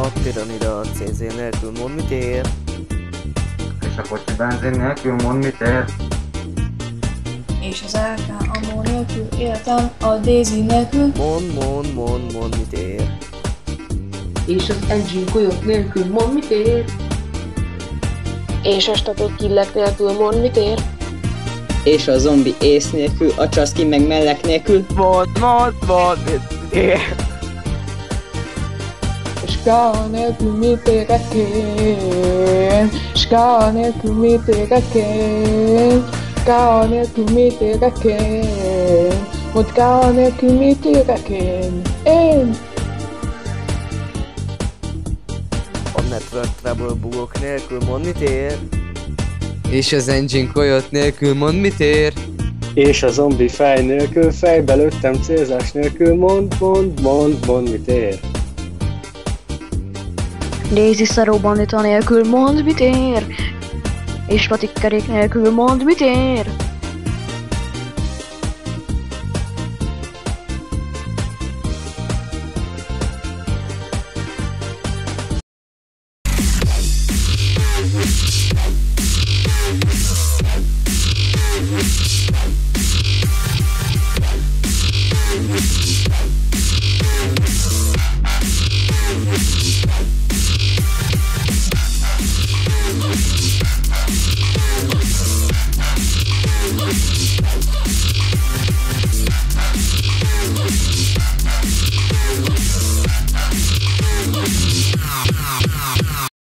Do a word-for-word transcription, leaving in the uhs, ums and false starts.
A tiranida cé zé nélkül mond mit ér? És a kocsi benzin nélkül mond mit ér? És az á ká ammó nélkül életem, a Daisy nélkül. Mond, mond, mond, mond mit ér? És az engine kolyot nélkül mond mit ér? És a statok killek nélkül mond mit ér? És a zombi ész nélkül, a csaszki meg mellek nélkül. Mond, mond, mond mit ér? És ká nélkül mit érek én? És ká nélkül mit érek én? Ká nélkül mit érek én? Hogy ká nélkül mit érek én? Én! A network trouble bugok nélkül mond mit ér? És az engine kolyot nélkül mond mit ér? És a zombi fej nélkül, fejbe lőttem célzás nélkül, mond, mond, mond, mond mit ér? Daisy szaró bandita nélkül mond mit ér? És patikkerék nélkül mond mit ér? We'll be right back.